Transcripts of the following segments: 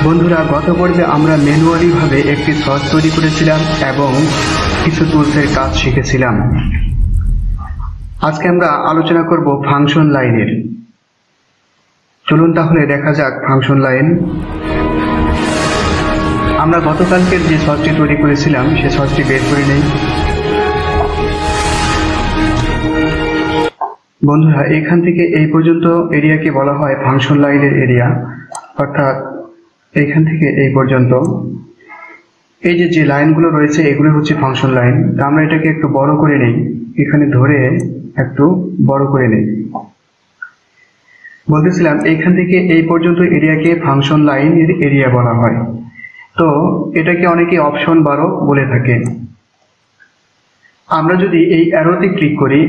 বন্ধুরা, গত পর্বে আমরা ম্যানুয়ালি ভাবে একটি সস তৈরি করেছিলাম এবং কিছু টুলসের কাজ শিখেছিলাম। আজকে আমরা আলোচনা করব ফাংশন লাইনের। চলুন তাহলে দেখা যাক ফাংশন লাইন। আমরা গতকালকের যে সসটি তৈরি করেছিলাম সে সসটি বের করে নেই। বন্ধুরা, এখান থেকে এই পর্যন্ত এরিয়াকে বলা হয় ফাংশন লাইনের এরিয়া, অর্থাৎ এইখান থেকে এই পর্যন্ত এই যে লাইনগুলো রয়েছে এগুলো হচ্ছে ফাংশন লাইন। আমরা এটাকে একটু বড় করে নেই, এখানে ধরে একটু বড় করে নেই। বলতেছিলাম এইখান থেকে এই পর্যন্ত এরিয়াকে ফাংশন লাইনের এরিয়া বলা হয়। তো এটাকে অনেকে অপশন 12 বলে থাকে। আমরা যদি এই অ্যারোতে ক্লিক করি,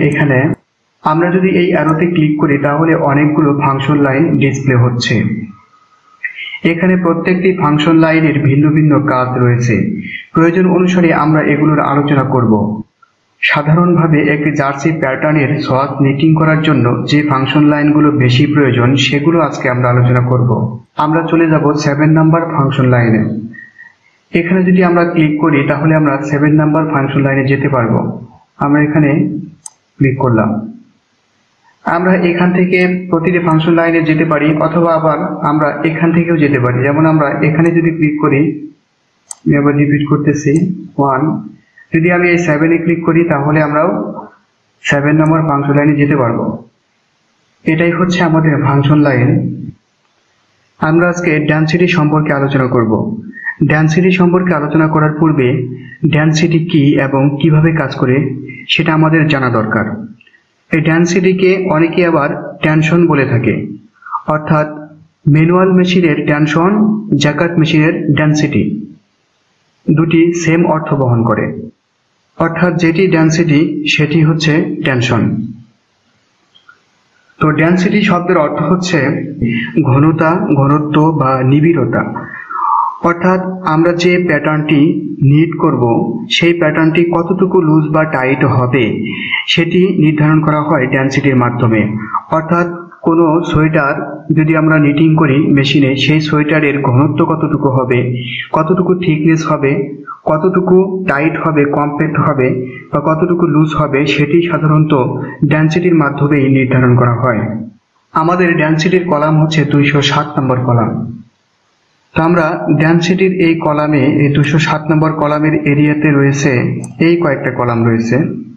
তাহলে অনেকগুলো ফাংশন লাইন ডিসপ্লে হচ্ছে। এখানে প্রত্যেকটি ফাংশন লাইনের ভিন্ন ভিন্ন কাজ রয়েছে। প্রয়োজন অনুসারে আমরা এগুলোর আলোচনা করব। সাধারণভাবে একটি জার্সি প্যাটার্নের সস নিটিং করার জন্য যে ফাংশন লাইনগুলো বেশি প্রয়োজন সেগুলো আজকে আমরা আলোচনা করব। আমরা চলে যাব 7 নাম্বার ফাংশন লাইনে। এখানে যদি আমরা ক্লিক করি তাহলে আমরা 7 নাম্বার ফাংশন লাইনে যেতে পারবো। আমরা এখানে ক্লিক করলাম। আমরা এখান থেকে প্রতিটি ফাংশন লাইনে যেতে পারি, অথবা আবার আমরা এখান থেকেও যেতে পারি। যেমন আমরা এখানে যদি ক্লিক করি, আমি আবার রিপিট করতেছি 1, যদি আমি এই 7 এ ক্লিক করি তাহলে আমরাও 7 নম্বর ফাংশন লাইনে যেতে পারবো। এটাই হচ্ছে আমাদের ফাংশন লাইন। আমরা আজকে ডেনসিটি সম্পর্কে আলোচনা করব। ডেনসিটি সম্পর্কে আলোচনা করার পূর্বে ডেনসিটি কি এবং কিভাবে কাজ করে সেটা আমাদের জানা দরকার। এই ডেনসিটিকে অনেকে আবার টেনশন বলে থাকে, অর্থাৎ ম্যানুয়াল মেশিনের টেনশন, জ্যাকার্ড মেশিনের ডেনসিটি দুটি সেম অর্থ বহন করে। অর্থাৎ যেটি ডেনসিটি সেটি হচ্ছে টেনশন। তো ডেনসিটি শব্দের অর্থ হচ্ছে ঘনতা, ঘনত্ব বা নিবিড়তা। অর্থাৎ আমরা যে প্যাটার্নটি নিট করব সেই প্যাটার্নটি কতটুকু লুজ বা টাইট হবে সেটি নির্ধারণ করা হয় ডেনসিটির মাধ্যমে। অর্থাৎ কোনো সোয়েটার যদি আমরা নিটিং করি মেশিনে, সেই সোয়েটারের ঘনত্ব কতটুকু হবে, কতটুকু থিকনেস হবে, কতটুকু টাইট হবে, কম্প্যাক্ট হবে বা কতটুকু লুজ হবে, সেটি সাধারণত ডেনসিটির মাধ্যমেই নির্ধারণ করা হয়। আমাদের ডেনসিটির কলাম হচ্ছে 207 নম্বর কলাম। তো আমরা ডেনসিটির এই কলামে, এই 207 নম্বর কলামের এরিয়াতে রয়েছে এই কয়েকটা কলাম রয়েছে।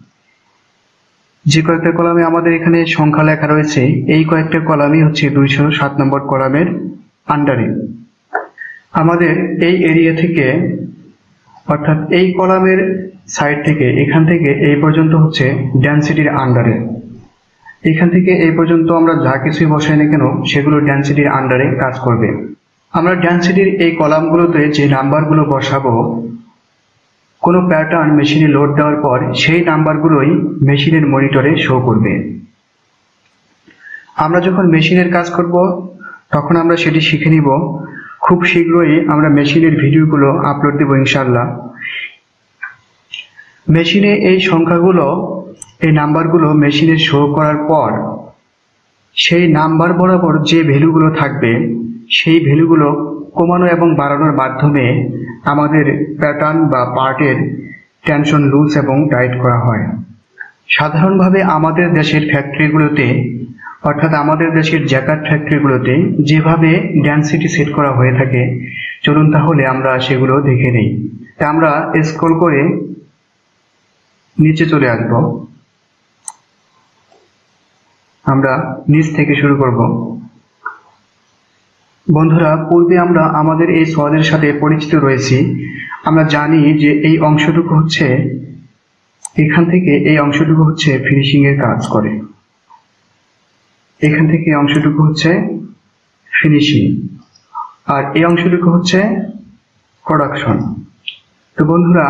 যে কয়েকটা কলামে আমাদের এখানে সংখ্যা লেখা রয়েছে, এই কয়েকটা কলামই হচ্ছে 207 নম্বর কলামের আন্ডারে। আমাদের এই এরিয়া থেকে, অর্থাৎ এই কলামের সাইড থেকে, এখান থেকে এই পর্যন্ত হচ্ছে ডেনসিটির আন্ডারে। এখান থেকে এই পর্যন্ত আমরা যা কিছুই বসাই না কেন সেগুলো ডেনসিটির আন্ডারে কাজ করবে। আমরা ডেনসিটির এই কলামগুলোতে যে নাম্বারগুলো বসাবো, কোনো প্যাটার্ন মেশিনে লোড দেওয়ার পর সেই নাম্বারগুলোই মেশিনের মনিটরে শো করবে। আমরা যখন মেশিনের কাজ করব তখন আমরা সেটি শিখে নিব। খুব শীঘ্রই আমরা মেশিনের ভিডিওগুলো আপলোড দেব ইনশাআল্লাহ। মেশিনে এই সংখ্যাগুলো, এই নাম্বারগুলো মেশিনে শো করার পর সেই নাম্বার বরাবর যে ভ্যালুগুলো থাকবে সেই ভ্যালুগুলো কমানো এবং বাড়ানোর মাধ্যমে আমাদের প্যাটার্ন বা পার্টের টেনশন লুজ এবং টাইট করা হয়। সাধারণভাবে আমাদের দেশের ফ্যাক্টরিগুলোতে, অর্থাৎ আমাদের দেশের জ্যাকার্ড ফ্যাক্টরিগুলোতে যেভাবে ডেনসিটি সেট করা হয়ে থাকে, চলুন তাহলে আমরা সেগুলো দেখে নেই। তা আমরা স্ক্রল করে নিচে চলে আসব। আমরা নিচ থেকে শুরু করব। বন্ধুরা, পূর্বে আমরা আমাদের এই সসের সাথে পরিচিত রয়েছি। আমরা জানি যে এই অংশটুকু হচ্ছে, এখান থেকে এই অংশটুকু হচ্ছে ফিনিশিং এর কাজ করে। এখান থেকে এই অংশটুকু হচ্ছে ফিনিশিং, আর এই অংশটুকু হচ্ছে প্রোডাকশন। তো বন্ধুরা,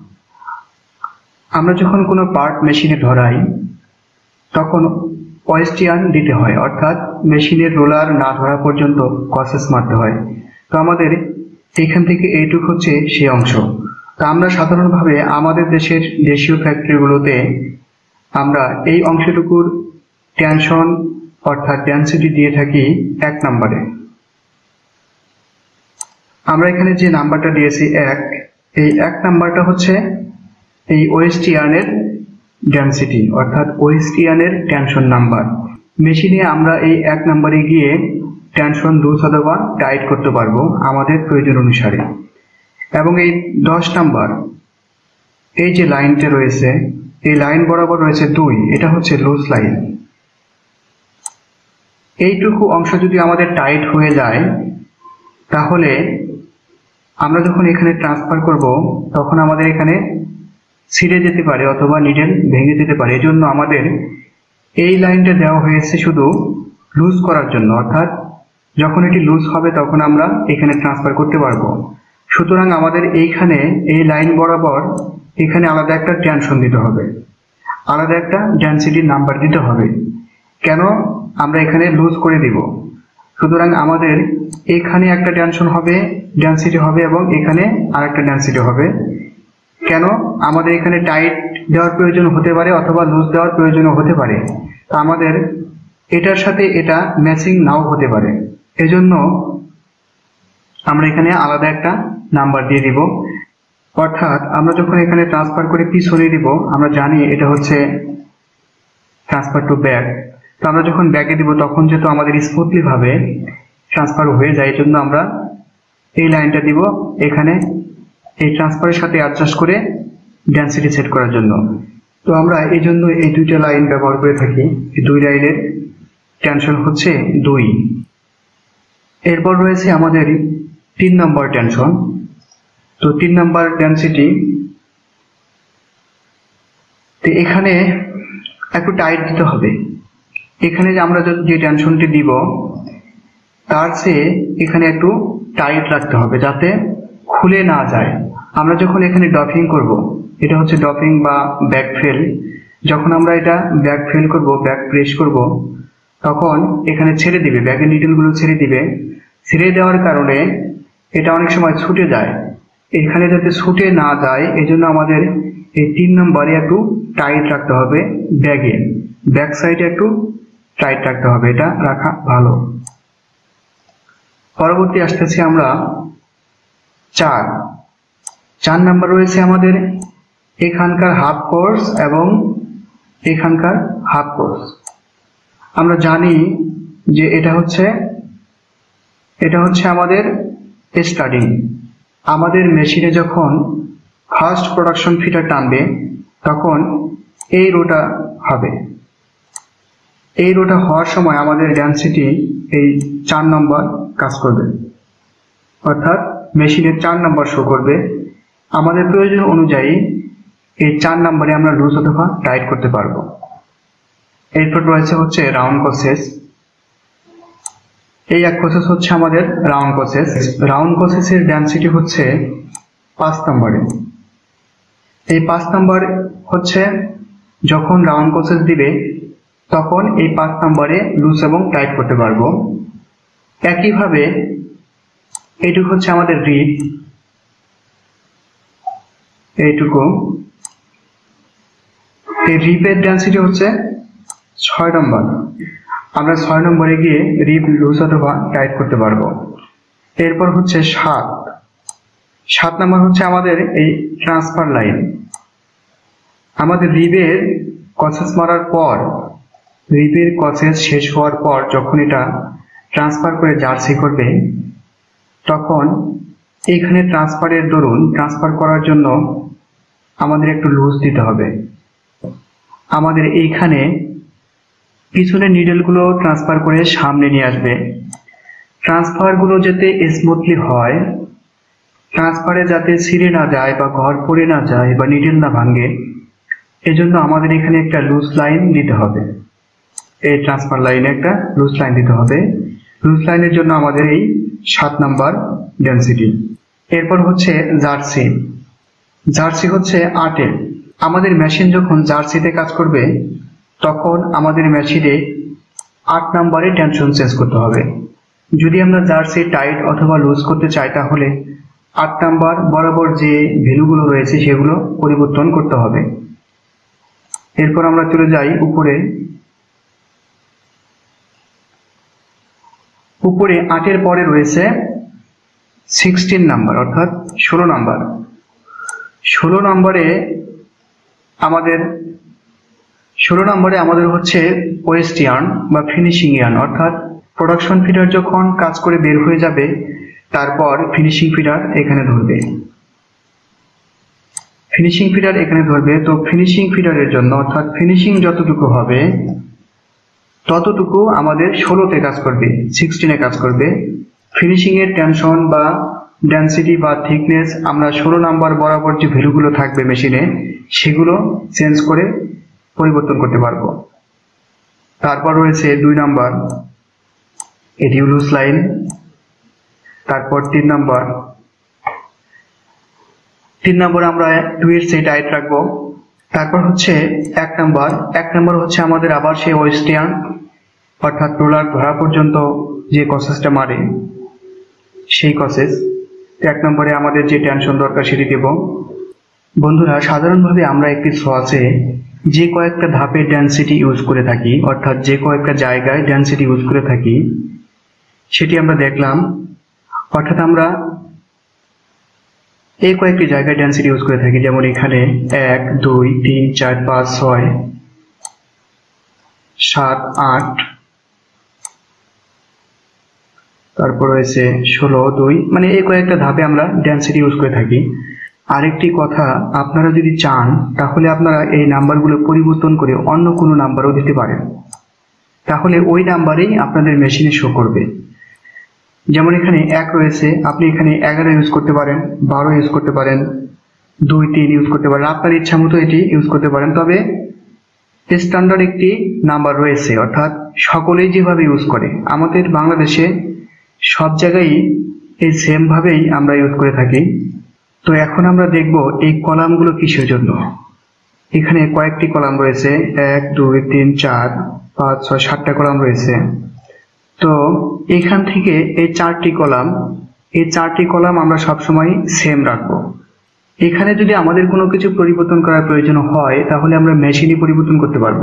আমরা যখন কোনো পার্ট মেশিনে ধরাই তখন ওয়েস্টিয়ান দিতে হয়, অর্থাৎ মেশিনের রোলার না ধরা পর্যন্ত প্রসেস মারতে হয়। তো আমাদের এখান থেকে এইটুকু হচ্ছে সেই অংশ। তা আমরা সাধারণভাবে আমাদের দেশের দেশীয় ফ্যাক্টরিগুলোতে আমরা এই অংশটুকুর টেনশন অর্থাৎ ডেনসিটি দিয়ে থাকি 1 নম্বরে। আমরা এখানে যে নাম্বারটা দিয়েছি 1, এই 1 নাম্বারটা হচ্ছে এই ওয়েস্টিয়ান এর ডেনসিটি অর্থাৎ ওয়েস্টিয়ান এর টেনশন নাম্বার। মেশিনে আমরা এই 1 নাম্বারে গিয়ে টেনশন লুজ অথবা টাইট করতে পারবো আমাদের প্রয়োজন অনুসারে। এবং এই 10 নাম্বার এই যে লাইনটা রয়েছে এই লাইন বরাবর রয়েছে 2, এটা হচ্ছে লুজ লাইন। এইটুকু অংশ যদি আমাদের টাইট হয়ে যায় তাহলে আমরা যখন এখানে ট্রান্সফার করব তখন আমাদের এখানে ছিঁড়ে যেতে পারে অথবা নিডেল ভেঙে যেতে পারে। এজন্য আমাদের এই লাইনটা দেওয়া হয়েছে শুধু লুজ করার জন্য, অর্থাৎ যখন এটি লুজ হবে তখন আমরা এখানে ট্রান্সফার করতে পারবো। সুতরাং আমাদের এইখানে এই লাইন বরাবর এখানে আলাদা একটা টেনশন দিতে হবে, আলাদা একটা ডেনসিটির নাম্বার দিতে হবে। কেন আমরা এখানে লুজ করে দিব, সুতরাং আমাদের এখানে একটা টেনশন হবে, ডেনসিটি হবে এবং এখানে আরেকটা ডেনসিটি হবে। কেন আমাদের এখানে টাইট দেওয়ার প্রয়োজন হতে পারে অথবা লুজ দেওয়ার প্রয়োজনও হতে পারে, তা আমাদের এটার সাথে এটা ম্যাচিং নাও হতে পারে। এজন্য আমরা এখানে আলাদা একটা নাম্বার দিয়ে দিব। অর্থাৎ আমরা যখন এখানে ট্রান্সফার করে পিছনে দিব, আমরা জানি এটা হচ্ছে ট্রান্সফার টু ব্যাক। তো আমরা যখন ব্যাকে দিব তখন যেহেতু আমাদের স্মুথলি ভাবে ট্রান্সফার হয়ে যায়, এই জন্য আমরা এই লাইনটা দিব এখানে এই ট্রান্সফারের সাথে অ্যাডজাস্ট করে ডেনসিটি সেট করার জন্য। তো আমরা এই জন্য এই দুইটা লাইন ব্যবহার করে থাকি। এই দুই লাইনের টেনশন হচ্ছে 2। এরপর রয়েছে আমাদের 3 নম্বর টেনশন। তো 3 নম্বর ডেনসিটি, তো এখানে একটু টাইট দিতে হবে। এখানে যে আমরা যে টেনশনটি দিব তার চেয়ে এখানে একটু টাইট রাখতে হবে যাতে খুলে না যায়। আমরা যখন এখানে ডফিং করব, এটা হচ্ছে ডফিং বা ব্যাক ফেল, যখন আমরা এটা ব্যাক ফেল করব, ব্যাক প্রেস করব, তখন এখানে ছেড়ে দিবে, ব্যাকের নিডলগুলো ছেড়ে দিবে। ছেড়ে দেওয়ার কারণে এটা অনেক সময় ছুটে যায়। এখানে যাতে ছুটে না যায় এজন্য আমাদের এই 3 নম্বরে একটু টাইট রাখতে হবে, ব্যাগে ব্যাক সাইডে একটু টাইট রাখতে হবে, এটা রাখা ভালো। পরবর্তী আসতেছি আমরা 4 নাম্বার রয়েছে আমাদের এখানকার হাফ কোর্স এবং এখানকার হাফ কোর্স। আমরা জানি যে এটা হচ্ছে আমাদের স্টার্টিং। আমাদের মেশিনে যখন ফার্স্ট প্রোডাকশন ফিটার টানবে তখন এই রোটা হবে। এই রোটা হওয়ার সময় আমাদের ডেনসিটি এই 4 নম্বর কাজ করবে, অর্থাৎ মেশিনের 4 নম্বর শো করবে। আমাদের প্রয়োজন অনুযায়ী এই 4 নম্বরে আমরা লুজ অথবা টাইট করতে পারবো। এরপর রয়েছে হচ্ছে রাউন্ড প্রসেস। এই এক প্রসেস হচ্ছে আমাদের রাউন্ড প্রসেস। রাউন্ড প্রসেসের ডেনসিটি হচ্ছে 5 নম্বরে। এই 5 নম্বর হচ্ছে যখন রাউন্ড প্রসেস দিবে তখন এই 5 নম্বরে লুজ এবং টাইট করতে পারবো। একইভাবে এইটুকু হচ্ছে আমাদের রিপ, এইটুকু। এই রিপের ডেনসিটি হচ্ছে 6 নম্বর। আমরা 6 নম্বরে গিয়ে রিপ লুজ অথবা টাইট করতে পারবো। এরপর হচ্ছে 7 নম্বর হচ্ছে আমাদের এই ট্রান্সফার লাইন। আমাদের রিপের কসেস মারার পর, রিপের কসেস শেষ হওয়ার পর যখন এটা ট্রান্সফার করে জার্সি করবে তখন এইখানে ট্রান্সফারের দরুন ট্রান্সফার করার জন্য আমাদের একটু লুজ দিতে হবে। আমাদের এইখানে পিছনের নিডলগুলো ট্রান্সফার করে সামনে নিয়ে আসবে। ট্রান্সফারগুলো যাতে স্মুথলি হয়, ট্রান্সফারে যাতে ছিঁড়ে না যায় বা ঘর পড়ে না যায় বা নিডল না ভাঙে, এজন্য আমাদের এখানে একটা লুজ লাইন দিতে হবে। এই ট্রান্সফার লাইনে একটা লুজ লাইন দিতে হবে। লুজ লাইনের জন্য আমাদের এই 7 নাম্বার ডেনসিটি। এরপর হচ্ছে জার্সি। জার্সি হচ্ছে 8 আমাদের মেশিন যখন জার্সিতে কাজ করবে তখন আমাদের মেশিনে 8 নম্বরে টেনশন চেঞ্জ করতে হবে। যদি আমরা জার্সি টাইট অথবা লুজ করতে চাই তাহলে 8 নাম্বার বরাবর যে ভ্যালুগুলো রয়েছে সেগুলো পরিবর্তন করতে হবে। এরপর আমরা চলে যাই উপরে। 8 এর পরে রয়েছে 16 নাম্বার অর্থাৎ 16 নাম্বার। 16 নম্বরে আমাদের হচ্ছে ওয়েস্ট ইয়ার্ন বা ফিনিশিং ইয়ার্ন, অর্থাৎ প্রোডাকশন ফিডার যখন কাজ করে বের হয়ে যাবে তারপর ফিনিশিং ফিডার এখানে ধরবে। তো ফিনিশিং ফিডারের জন্য অর্থাৎ ফিনিশিং যতটুকু হবে ততটুকু আমাদের 16তে কাজ করবে, 16-এ কাজ করবে। ফিনিশিং এর টেনশন বা ডেনসিটি বা থিকনেস আমরা 16 নাম্বার বরাবর যে ভ্যালুগুলো থাকবে মেশিনে সেগুলো চেঞ্জ করে পরিবর্তন করতে পারবো। তারপর রয়েছে 2 নাম্বার রিডিউস লাইন, তারপর 3 নাম্বার আমরা 2 এর সেট টাইট রাখবো। তারপর হচ্ছে 1 নাম্বার হচ্ছে আমাদের আবার সেই ওয়েস্ট ইয়ার্ন অর্থাৎ রোলার ধরা পর্যন্ত যে প্রসেসটা মারে সেই প্রসেস। 1 নম্বরে আমাদের যে টেনশন দরকার সেটি দেব। বন্ধুরা, সাধারণভাবে আমরা একটি সসে যে কয়েকটা ধাপে ডেনসিটি ইউজ করে থাকি অর্থাৎ যে কয়েকটা জায়গায় ডেনসিটি ইউজ করে থাকি সেটি আমরা দেখলাম। অর্থাৎ আমরা এই কয়েকটি জায়গায় ডেনসিটি ইউজ করে থাকি, যেমন এখানে 1 2 3 4 5 6 7 8, তারপর রয়েছে 16 2, মানে এই কয়েকটা ধাপে আমরা ডেনসিটি ইউজ করে থাকি। আরেকটি কথা, আপনারা যদি চান তাহলে আপনারা এই নাম্বারগুলো পরিবর্তন করে অন্য কোনো নাম্বারও দিতে পারেন, তাহলে ওই নাম্বারেই আপনাদের মেশিনে শো করবে। যেমন এখানে 1 রয়েছে, আপনি এখানে 11 ইউজ করতে পারেন, 12 ইউজ করতে পারেন, 2 3 ইউজ করতে পারেন, আপনার ইচ্ছা মতো এটি ইউজ করতে পারেন। তবে স্ট্যান্ডার্ড একটি নাম্বার রয়েছে, অর্থাৎ সকলেই যেভাবে ইউজ করে, আমাদের বাংলাদেশে সব জায়গায় এই সেম ভাবেই আমরা ইউজ করে থাকি। তো এখন আমরা দেখব এই কলামগুলো কিসের জন্য। এখানে কয়েকটি কলাম রয়েছে, 1 2 3 4 5 6 7টা কলাম রয়েছে। তো এখান থেকে এই 4টি কলাম আমরা সবসময় সেম রাখবো। এখানে যদি আমাদের কোনো কিছু পরিবর্তন করার প্রয়োজন হয় তাহলে আমরা মেশিনে পরিবর্তন করতে পারবো।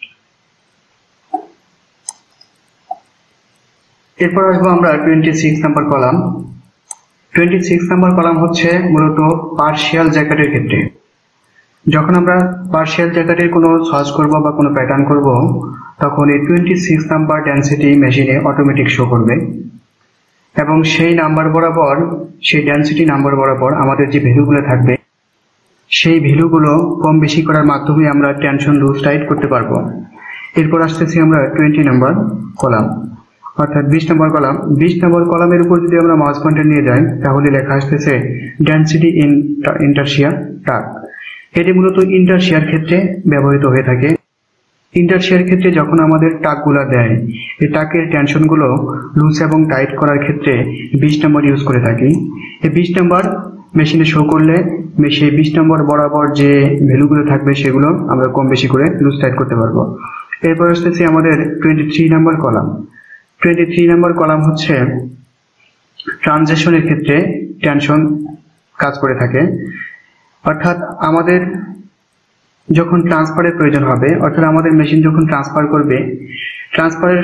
এরপর আসবো আমরা 26 নাম্বার কলাম। 26 নাম্বার কলাম হচ্ছে মূলত পার্শিয়াল জ্যাকেটের ক্ষেত্রে। যখন আমরা পার্শিয়াল জ্যাকেটের কোনো সার্চ করব বা কোনো প্যাটার্ন করব তখন এই 26 নাম্বার ডেনসিটি মেশিনে অটোমেটিক শো করবে এবং সেই ডেনসিটি নাম্বার বরাবর আমাদের যে ভ্যালুগুলো থাকবে সেই ভ্যালুগুলো কম বেশি করার মাধ্যমে আমরা টেনশন লুজ টাইট করতে পারবো। এরপর আসতেছি আমরা 20 নাম্বার কলাম অর্থাৎ 20 নম্বর কলাম। 20 নম্বর কলামের উপর যদি আমরা মাউস পয়েন্টার নিয়ে যাই তাহলে লেখা আসতেছে ডেনসিটি ইন ইন্টারশিয়া টাক। এটি মূলত ইন্টারশিয়ার ক্ষেত্রে ব্যবহৃত হয়ে থাকে। ইন্টারশিয়ার ক্ষেত্রে যখন আমাদের টাকগুলো দেয় এই টাকের টেনশনগুলো লুজ এবং টাইট করার ক্ষেত্রে 20 নম্বর ইউজ করে থাকি। এই 20 নম্বর মেশিনে শো করলে সেই 20 নম্বর বরাবর যে ভ্যালুগুলো থাকবে সেগুলো আমরা কম বেশি করে লুজ টাইট করতে পারবো। এরপর আসতেছি আমাদের 23 নম্বর কলাম। 23 নম্বর কলাম হচ্ছে ট্রানজিশনের ক্ষেত্রে টেনশন কাজ করে থাকে। অর্থাৎ আমাদের যখন ট্রান্সফারের প্রয়োজন হবে, অর্থাৎ আমাদের মেশিন যখন ট্রান্সফার করবে, ট্রান্সফারের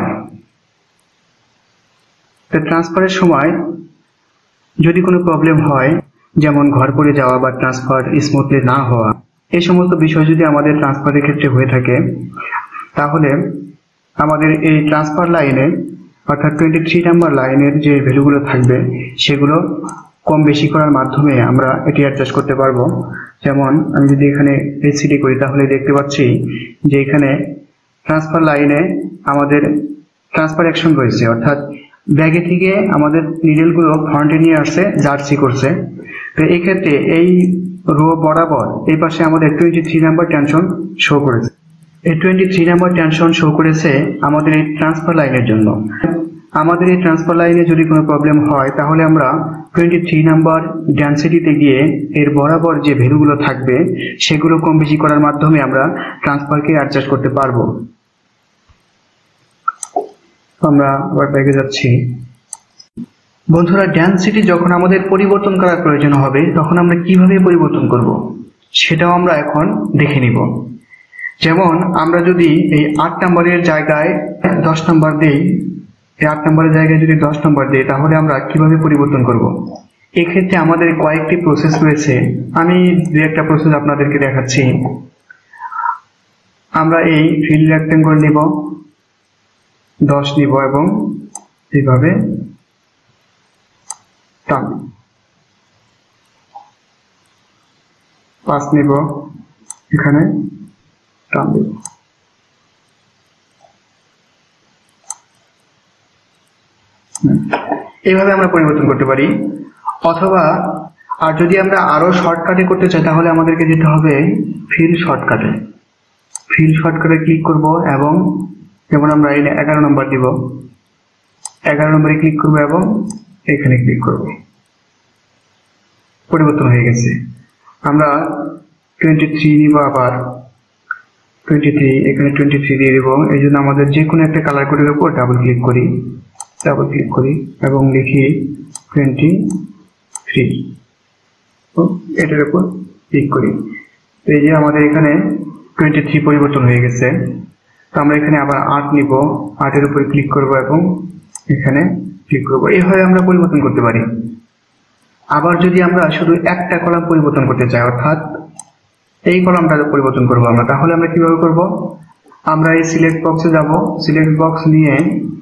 সময় যদি কোনো প্রবলেম হয়, যেমন ঘর পড়ে যাওয়া বা ট্রান্সফার স্মুথলি না হওয়া, এই সমস্ত বিষয় যদি আমাদের ট্রান্সফারের ক্ষেত্রে হয়ে থাকে তাহলে আমাদের এই ট্রান্সফার লাইনে অর্থাৎ 23 নাম্বার লাইনের যে ভ্যালুগুলো থাকবে সেগুলো কম বেশি করার মাধ্যমে আমরা এটি অ্যাডজাস্ট করতে পারবো। যেমন আমি যদি এখানে এসিডি করি তাহলে দেখতে পাচ্ছি যে এখানে ট্রান্সফার লাইনে আমাদের ট্রান্সফার অ্যাকশন রয়েছে, অর্থাৎ ব্যাগে থেকে আমাদের নিডেলগুলো ফ্রন্টে নিয়ে আসছে, জার্সি করছে। তো এই ক্ষেত্রে এই রো বরাবর এই পাশে আমাদের 23 নাম্বার টেনশন শো করেছে। এই 23 নাম্বার টেনশন শো করেছে আমাদের এই ট্রান্সফার লাইনের জন্য। আমাদের এই ট্রান্সফার লাইনে যদি কোনো প্রবলেম হয় তাহলে আমরা 23 নাম্বার ডেনসিটিতে গিয়ে এর বরাবর যে ভ্যালুগুলো থাকবে সেগুলো কম বেশি করার মাধ্যমে আমরা ট্রান্সফারকে অ্যাডজাস্ট করতে পারবো। আমরা আবার ব্যাগে যাচ্ছি। বন্ধুরা, ডেনসিটি যখন আমাদের পরিবর্তন করার প্রয়োজন হবে তখন আমরা কিভাবে পরিবর্তন করব সেটাও আমরা এখন দেখে নিব। যেমন আমরা যদি এই 8 নম্বরের জায়গায় 10 নম্বর দিই এই 8 নম্বরের জায়গায় যদি 10 নম্বর দিই তাহলে আমরা কিভাবে পরিবর্তন করব? এক্ষেত্রে আমাদের কয়েকটি প্রসেস রয়েছে, আমি দু একটা প্রসেস আপনাদেরকে দেখাচ্ছি। আমরা এই ফিল রেক্টেঙ্গল নিব, 10 নিব এবং এইভাবে টানব, 5 নিব, এখানে টানব। এইভাবে আমরা পরিবর্তন করতে পারি। অথবা আর যদি আমরা আরো শর্টকাটে করতে চাই তাহলে আমাদেরকে যেতে হবে ফিল শর্টকাটে। ফিল শর্টকাটে ক্লিক করব এবং যেমন আমরা এই 11 নম্বর দিব, 11 নম্বরে ক্লিক করব এবং এখানে ক্লিক করব, পরিবর্তন হয়ে গেছে। আমরা 23 নিব, আবার 23, এখানে 23 দিয়ে দেব। এই জন্য আমাদের যে কোনো একটা কালার কোডের উপর ডাবল ক্লিক করি এবং লিখি 23, এটার উপর ক্লিক করি। এই যে আমাদের এখানে 23 পরিবর্তন হয়ে গেছে। তো আমরা এখানে আবার 8 নিব, 8 এর উপর ক্লিক করব এবং এখানে ক্লিক করব। এইভাবে আমরা পরিবর্তন করতে পারি। আবার যদি আমরা শুধু একটা কলাম পরিবর্তন করতে চাই, অর্থাৎ এই কলামটা পরিবর্তন করব আমরা, তাহলে আমরা কিভাবে করব? আমরা এই সিলেক্ট বক্সে যাব, সিলেক্ট বক্স নিয়ে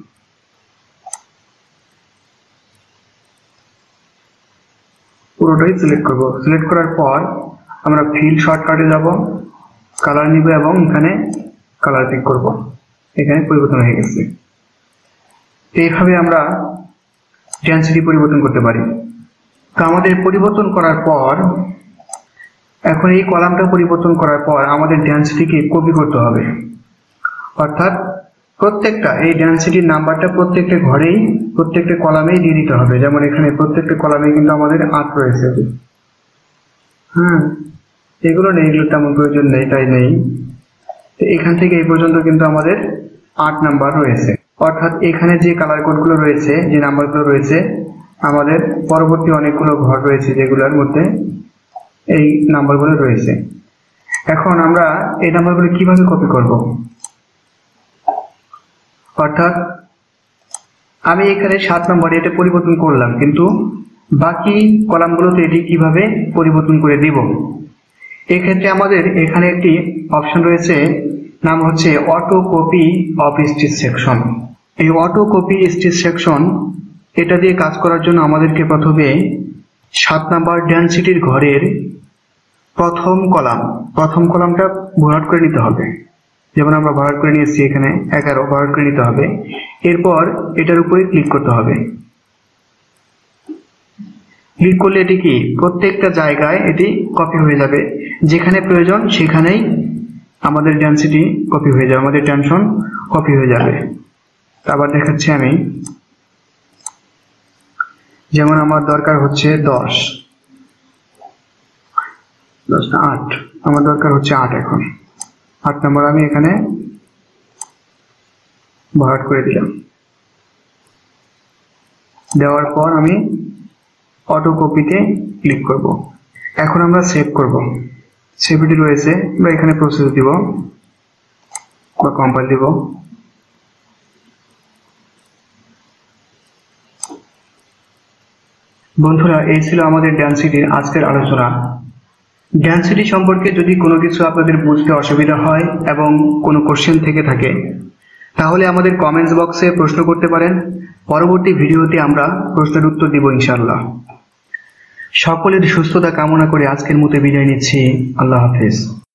পুরোটাই সিলেক্ট করব। সিলেক্ট করার পর আমরা ফিল শর্টকাটে যাব, কালার নিব এবং এখানে কালার পিক করব। এখানে পরিবর্তন হয়ে গেছে। এইভাবে আমরা ডেনসিটি পরিবর্তন করতে পারি। তো আমাদের পরিবর্তন করার পর, এখন এই কলামটা পরিবর্তন করার পর আমাদের ডেনসিটিকে কপি করতে হবে। অর্থাৎ প্রত্যেকটা এই ডেনসিটির নাম্বারটা প্রত্যেকটা ঘরেই, প্রত্যেকটা কলামেই দিয়ে দিতে হবে। যেমন এখানে প্রত্যেকটা কলামে কিন্তু আমাদের 8 রয়েছে। এগুলো নেই, এগুলো তেমন প্রয়োজন নেই, তাই নেই। তো এখান থেকে এই পর্যন্ত কিন্তু আমাদের 8 নাম্বার রয়েছে। অর্থাৎ এখানে যে কালার কোডগুলো রয়েছে, যে নাম্বারগুলো রয়েছে, আমাদের পরবর্তী অনেকগুলো ঘর রয়েছে যেগুলোর মধ্যে এই নাম্বারগুলো রয়েছে। এখন আমরা এই নাম্বারগুলো কিভাবে কপি করব? অর্থাৎ আমি এখানে 7 নম্বরে এটা পরিবর্তন করলাম, কিন্তু বাকি কলামগুলোতে এটি কিভাবে পরিবর্তন করে দিব? এক্ষেত্রে আমাদের এখানে একটি অপশন রয়েছে, নাম হচ্ছে auto copy of stitch section. এই অটো কপি স্টিচ সেকশন, এটা দিয়ে কাজ করার জন্য আমাদেরকে প্রথমে 7 নাম্বার ডেনসিটির ঘরের প্রথম কলামটা ভরাট করে নিতে হবে। যেমন আমরা ভরাট করে নিয়েছি, এখানে 11 ভরাট করে নিতে হবে। এরপর এটার উপরে ক্লিক করতে হবে। ক্লিক করলে এটি কি প্রত্যেকটা জায়গায় এটি কপি হয়ে যাবে, যেখানে প্রয়োজন সেখানেই আমাদের ডেনসিটি কপি হয়ে যাবে, আমাদের টেনশন কপি হয়ে যাবে। আবার দেখাচ্ছি আমি, যেমন আমার দরকার হচ্ছে 10 না 8, আমার দরকার হচ্ছে 8। এখন 8 নম্বর আমি এখানে ভরাট করে দিলাম। দেওয়ার পর আমি অটো কপিতে ক্লিক করব। এখন আমরা সেভ করব। সেভটি রয়েছে, আমরা এখানে প্রসেস দিব বা কম্পাইল দিব। বন্ধুরা, এই ছিল আমাদের ডেনসিটির আজকের আলোচনা। ডেনসিটি সম্পর্কে যদি কোনো কিছু আপনাদের বুঝতে অসুবিধা হয় এবং কোনো কোশ্চেন থেকে থাকে তাহলে আমাদের কমেন্টস বক্সে প্রশ্ন করতে পারেন। পরবর্তী ভিডিওতে আমরা প্রশ্নের উত্তর দিব ইনশাআল্লাহ। সকলের সুস্থতা কামনা করে আজকের মতো বিদায় নিচ্ছি। আল্লাহ হাফেজ।